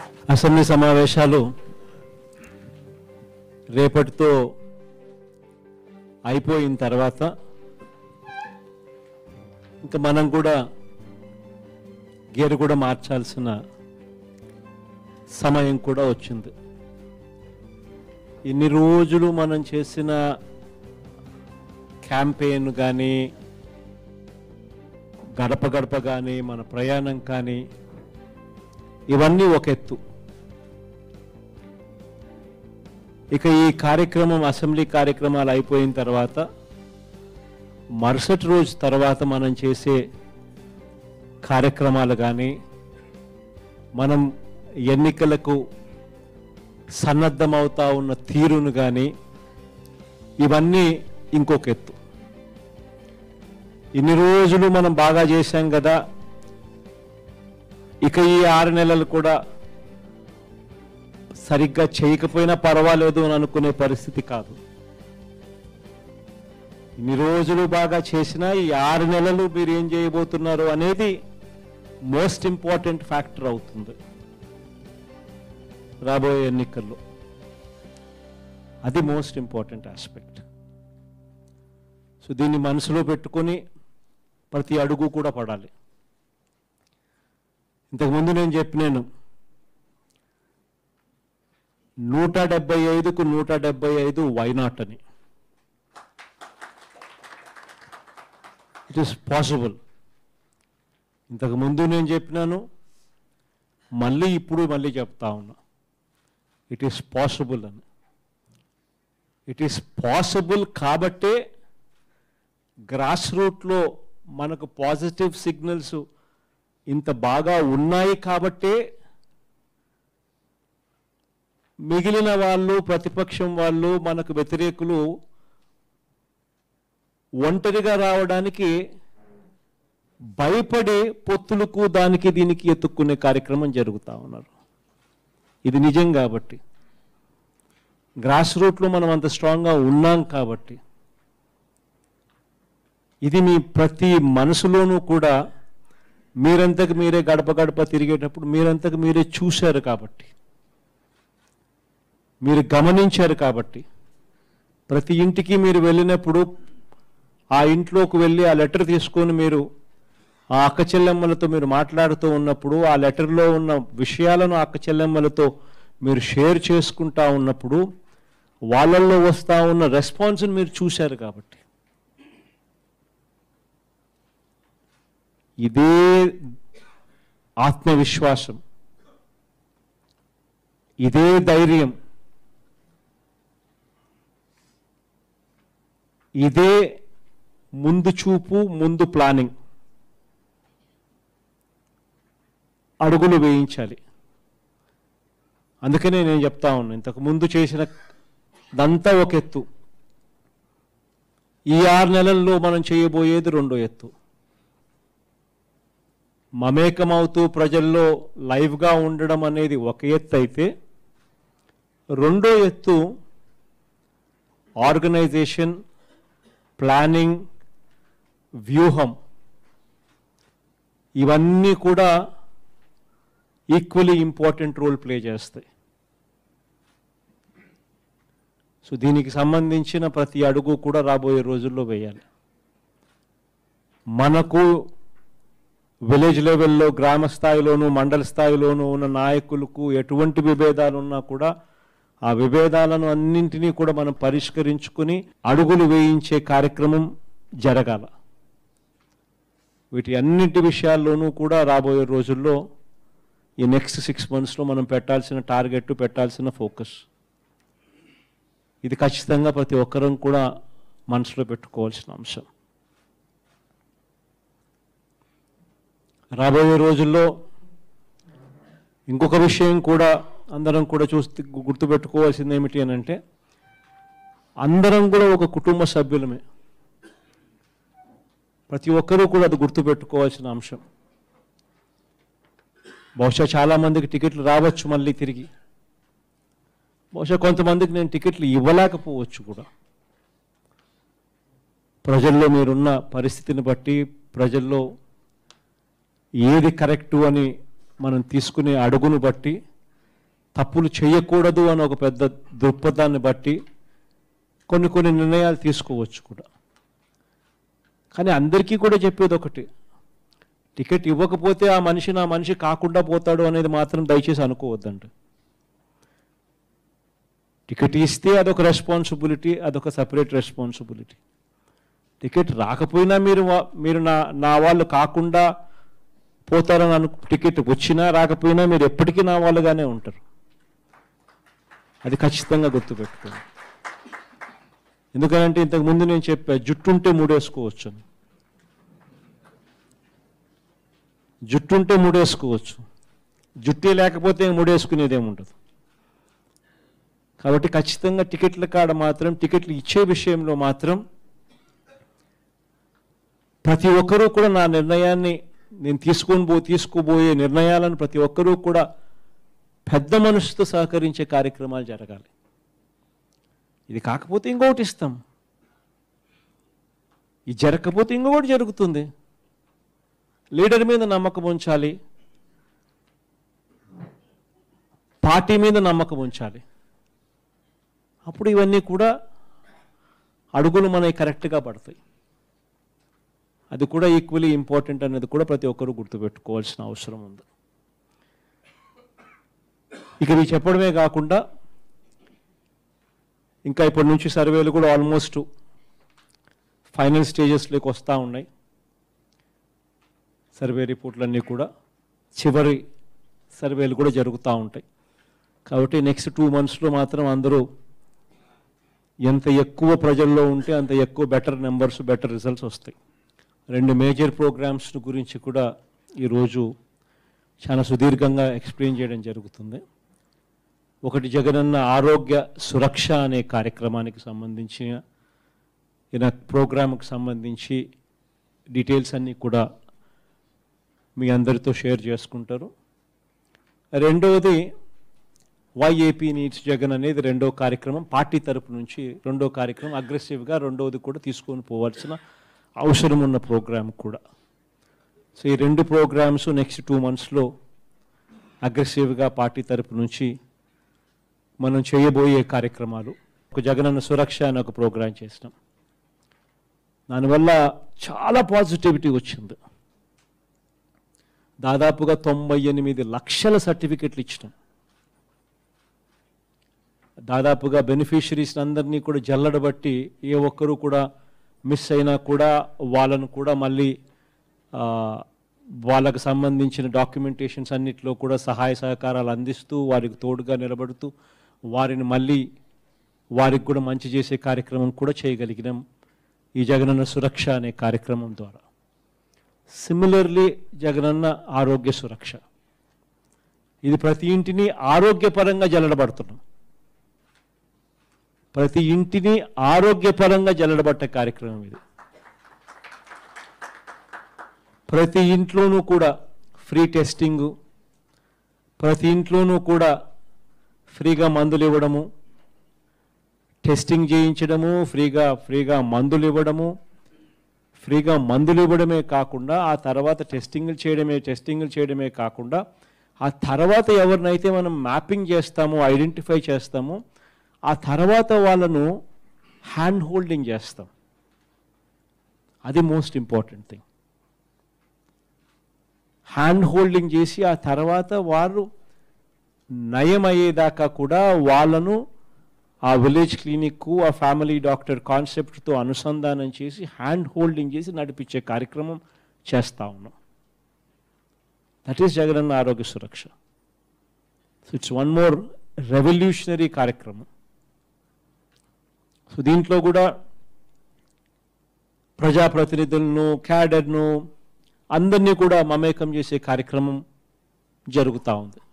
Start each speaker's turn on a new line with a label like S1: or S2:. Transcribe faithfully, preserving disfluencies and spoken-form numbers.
S1: Assembly సమావేశాలు రేపటితో అయిపోయిన తర్వాత ఇంకా మనం కూడా గేరు కూడా మార్చాల్సిన సమయం కూడా వచ్చింది. ఇన్ని రోజులు మనం చేసిన క్యాంపెయిన్ కానీ గడప గడప కానీ మన ప్రయాణం కానీ ఇవన్నీ ఒక ఎత్తు. ఇక ఈ కార్యక్రమం అసెంబ్లీ కార్యక్రమాలు అయిపోయిన తర్వాత మరుసటి రోజు తర్వాత మనం చేసే కార్యక్రమాలు కానీ మనం ఎన్నికలకు సన్నద్ధమవుతా ఉన్న తీరును కానీ ఇవన్నీ ఇంకొక ఎత్తు. ఇన్ని రోజులు మనం బాగా చేశాం కదా, ఇక ఈ ఆరు నెలలు కూడా సరిగ్గా చేయకపోయినా పర్వాలేదు అని అనుకునే పరిస్థితి కాదు. ఇన్ని రోజులు బాగా చేసినా ఈ ఆరు నెలలు మీరు ఏం చేయబోతున్నారు అనేది మోస్ట్ ఇంపార్టెంట్ ఫ్యాక్టర్ అవుతుంది రాబోయే ఎన్నికల్లో. అది మోస్ట్ ఇంపార్టెంట్ ఆస్పెక్ట్. సో దీన్ని మనసులో పెట్టుకొని ప్రతి అడుగు కూడా పడాలి. ఇంతకుముందు నేను చెప్పినాను, నూట డెబ్బై ఐదుకు నూట డెబ్బై ఐదు వైనాట్ అని. It is possible. ఇంతకుముందు నేను చెప్పినాను, మళ్ళీ ఇప్పుడు మళ్ళీ చెప్తా ఉన్నా, ఇట్ ఈస్ పాసిబుల్ అని. ఇట్ ఈస్ పాసిబుల్ కాబట్టే గ్రాస్ రూట్లో మనకు పాజిటివ్ సిగ్నల్స్ ఇంత బాగా ఉన్నాయి కాబట్టే మిగిలిన వాళ్ళు, ప్రతిపక్షం వాళ్ళు, మనకు వ్యతిరేకులు ఒంటరిగా రావడానికి భయపడి పొత్తులకు దానికి దీనికి ఎత్తుక్కునే కార్యక్రమం జరుగుతూ ఉన్నారు. ఇది నిజం కాబట్టి, గ్రాస్ రూట్లో మనం అంత స్ట్రాంగ్గా ఉన్నాం కాబట్టి, ఇది మీ ప్రతి మనసులోనూ కూడా మీరంతకు మీరే గడప గడప తిరిగేటప్పుడు మీరంతకు మీరే చూశారు కాబట్టి, మీరు గమనించారు కాబట్టి, ప్రతి ఇంటికి మీరు వెళ్ళినప్పుడు ఆ ఇంట్లోకి వెళ్ళి ఆ లెటర్ తీసుకొని మీరు ఆ అక్క చెల్లెమ్మలతో మీరు మాట్లాడుతూ ఉన్నప్పుడు, ఆ లెటర్లో ఉన్న విషయాలను అక్క చెల్లెమ్మలతో మీరు షేర్ చేసుకుంటా ఉన్నప్పుడు వాళ్ళల్లో వస్తూ ఉన్న రెస్పాన్స్ని మీరు చూశారు కాబట్టి, ఇదే ఆత్మవిశ్వాసం, ఇదే ధైర్యం, ఇదే ముందు చూపు, ముందు ప్లానింగ్ అడుగులు వేయించాలి. అందుకనే నేను చెప్తా ఉన్నా, ఇంతకు ముందు చేసిన దంతా ఒక ఎత్తు, ఈ ఆరు నెలల్లో మనం చేయబోయేది రెండో ఎత్తు. మమేకమవుతూ ప్రజల్లో లైవ్గా ఉండడం అనేది ఒక ఎత్తు అయితే, రెండో ఎత్తు ఆర్గనైజేషన్, ప్లానింగ్, వ్యూహం, ఇవన్నీ కూడా ఈక్వలీ ఇంపార్టెంట్ రోల్ ప్లే చేస్తాయి. సో దీనికి సంబంధించిన ప్రతి అడుగు కూడా రాబోయే రోజుల్లో వేయాలి. మనకు విలేజ్ లెవెల్లో, గ్రామ స్థాయిలోనూ, మండల స్థాయిలోనూ ఉన్న నాయకులకు ఎటువంటి విభేదాలు ఉన్నా కూడా ఆ విభేదాలను అన్నింటినీ కూడా మనం పరిష్కరించుకుని అడుగులు వేయించే కార్యక్రమం జరగాల. వీటి అన్నింటి విషయాల్లోనూ కూడా రాబోయే రోజుల్లో ఈ నెక్స్ట్ సిక్స్ మంత్స్లో మనం పెట్టాల్సిన టార్గెట్, పెట్టాల్సిన ఫోకస్, ఇది ఖచ్చితంగా ప్రతి ఒక్కరం కూడా మనసులో పెట్టుకోవాల్సిన అంశం. రాబోయే రోజుల్లో ఇంకొక విషయం కూడా అందరం కూడా చూస్తే గుర్తుపెట్టుకోవాల్సింది ఏమిటి అని అంటే, అందరం కూడా ఒక కుటుంబ సభ్యులమే. ప్రతి ఒక్కరూ కూడా అది గుర్తుపెట్టుకోవాల్సిన అంశం. బహుశా చాలామందికి టికెట్లు రావచ్చు మళ్ళీ తిరిగి, బహుశా కొంతమందికి నేను టికెట్లు ఇవ్వలేకపోవచ్చు కూడా. ప్రజల్లో మీరున్న పరిస్థితిని బట్టి, ప్రజల్లో ఏది కరెక్టు అని మనం తీసుకునే అడుగును బట్టి తప్పులు చేయకూడదు అని ఒక పెద్ద దృక్పథాన్ని బట్టి కొన్ని కొన్ని నిర్ణయాలు తీసుకోవచ్చు కూడా. కానీ అందరికీ కూడా చెప్పేది ఒకటి, టికెట్ ఇవ్వకపోతే ఆ మనిషి నా మనిషి కాకుండా పోతాడు అనేది మాత్రం దయచేసి అనుకోవద్దండి. టికెట్ ఇస్తే అదొక రెస్పాన్సిబిలిటీ, అదొక సపరేట్ రెస్పాన్సిబిలిటీ. టికెట్ రాకపోయినా మీరు మీరు నా నా వాళ్ళు కాకుండా పోతారని అను టికెట్ వచ్చినా రాకపోయినా మీరు ఎప్పటికీ నా వాళ్ళుగానే ఉంటారు. అది ఖచ్చితంగా గుర్తుపెట్టుకోండి. ఎందుకంటే ఇంతకుముందు నేను చెప్పా, జుట్టుంటే మూడేసుకోవచ్చు అని. జుట్టుంటే మూడేసుకోవచ్చు, జుట్టే లేకపోతే మూడేసుకునేది ఏముండదు. కాబట్టి ఖచ్చితంగా టికెట్ల కాడ మాత్రం, టికెట్లు ఇచ్చే విషయంలో మాత్రం ప్రతి ఒక్కరూ కూడా నా నిర్ణయాన్ని, నేను తీసుకొని పో తీసుకోబోయే నిర్ణయాలను ప్రతి ఒక్కరూ కూడా పెద్ద మనసుతో సహకరించే కార్యక్రమాలు జరగాలి. ఇది కాకపోతే ఇంకొకటి ఇస్తాం, ఇది జరగకపోతే ఇంకొకటి జరుగుతుంది. లీడర్ మీద నమ్మకం ఉంచాలి, పార్టీ మీద నమ్మకం ఉంచాలి. అప్పుడు ఇవన్నీ కూడా అడుగులు మనకి కరెక్ట్గా పడతాయి. అది కూడా ఈక్వలీ ఇంపార్టెంట్ అనేది కూడా ప్రతి ఒక్కరూ గుర్తుపెట్టుకోవాల్సిన అవసరం ఉంది. ఇక ఇవి చెప్పడమే కాకుండా ఇంకా ఇప్పటి నుంచి సర్వేలు కూడా ఆల్మోస్ట్ ఫైనల్ స్టేజెస్లోకి వస్తూ ఉన్నాయి. సర్వే రిపోర్ట్లన్నీ కూడా చివరి సర్వేలు కూడా జరుగుతూ ఉంటాయి. కాబట్టి నెక్స్ట్ టూ మంత్స్లో మాత్రం అందరూ ఎంత ఎక్కువ ప్రజల్లో ఉంటే అంత ఎక్కువ బెటర్ నెంబర్స్, బెటర్ రిజల్ట్స్ వస్తాయి. రెండు మేజర్ ప్రోగ్రామ్స్ గురించి కూడా ఈరోజు చాలా సుదీర్ఘంగా ఎక్స్ప్లెయిన్ చేయడం జరుగుతుంది. ఒకటి జగనన్న ఆరోగ్య సురక్ష అనే కార్యక్రమానికి సంబంధించిన ఈయన ప్రోగ్రామ్కి సంబంధించి డీటెయిల్స్ అన్నీ కూడా మీ అందరితో షేర్ చేసుకుంటారు. రెండవది వైఏపీ నీడ్స్ జగన్ అనేది రెండో కార్యక్రమం, పార్టీ తరపు నుంచి రెండో కార్యక్రమం, అగ్రెసివ్గా రెండవది కూడా తీసుకొని పోవాల్సిన అవసరం ఉన్న ప్రోగ్రామ్ కూడా. సో ఈ రెండు ప్రోగ్రామ్స్ నెక్స్ట్ టూ మంత్స్లో అగ్రెసివ్గా పార్టీ తరపు నుంచి మనం చేయబోయే కార్యక్రమాలు. ఒక జగనన్న సురక్ష అని ఒక ప్రోగ్రాం చేసినాం, దానివల్ల చాలా పాజిటివిటీ వచ్చింది. దాదాపుగా తొంభై ఎనిమిది లక్షల సర్టిఫికెట్లు ఇచ్చినాం. దాదాపుగా బెనిఫిషరీస్ అందరినీ కూడా జల్లడబట్టి ఏ ఒక్కరూ కూడా మిస్ అయినా కూడా వాళ్ళను కూడా మళ్ళీ వాళ్ళకు సంబంధించిన డాక్యుమెంటేషన్స్ అన్నిటిలో కూడా సహాయ సహకారాలు అందిస్తూ వారికి తోడుగా నిలబడుతూ వారిని మళ్ళీ వారికి కూడా మంచి చేసే కార్యక్రమం కూడా చేయగలిగినాం ఈ జగనన్న సురక్ష అనే కార్యక్రమం ద్వారా. సిమిలర్లీ జగనన్న ఆరోగ్య సురక్ష, ఇది ప్రతి ఇంటిని ఆరోగ్యపరంగా జల్లడబడుతున్నాం. ప్రతి ఇంటిని ఆరోగ్యపరంగా జల్లడబట్టే కార్యక్రమం ఇది. ప్రతి ఇంట్లోనూ కూడా ఫ్రీ టెస్టింగు, ప్రతి ఇంట్లోనూ కూడా ఫ్రీగా మందులు ఇవ్వడము, టెస్టింగ్ చేయించడము, ఫ్రీగా ఫ్రీగా మందులు ఇవ్వడము, ఫ్రీగా మందులు ఇవ్వడమే కాకుండా ఆ తర్వాత టెస్టింగ్లు చేయడమే టెస్టింగ్లు చేయడమే కాకుండా ఆ తర్వాత ఎవరినైతే మనం మ్యాపింగ్ చేస్తామో, ఐడెంటిఫై చేస్తామో, ఆ తర్వాత వాళ్ళను హ్యాండ్ హోల్డింగ్ చేస్తాం. అది most important thing. Hand holding చేసి ఆ తర్వాత వారు నయమయ్యేదాకా కూడా వాళ్ళను ఆ విలేజ్ క్లినిక్కు, ఆ ఫ్యామిలీ డాక్టర్ కాన్సెప్ట్తో అనుసంధానం చేసి హ్యాండ్ హోల్డింగ్ చేసి నడిపించే కార్యక్రమం చేస్తూ ఉన్నాం. That is Jagananna Arogya Suraksha. So it's one more revolutionary కార్యక్రమం. సో దీంట్లో కూడా ప్రజాప్రతినిధులను, క్యాడర్ను అందరినీ కూడా మమేకం చేసే కార్యక్రమం జరుగుతూ ఉంది.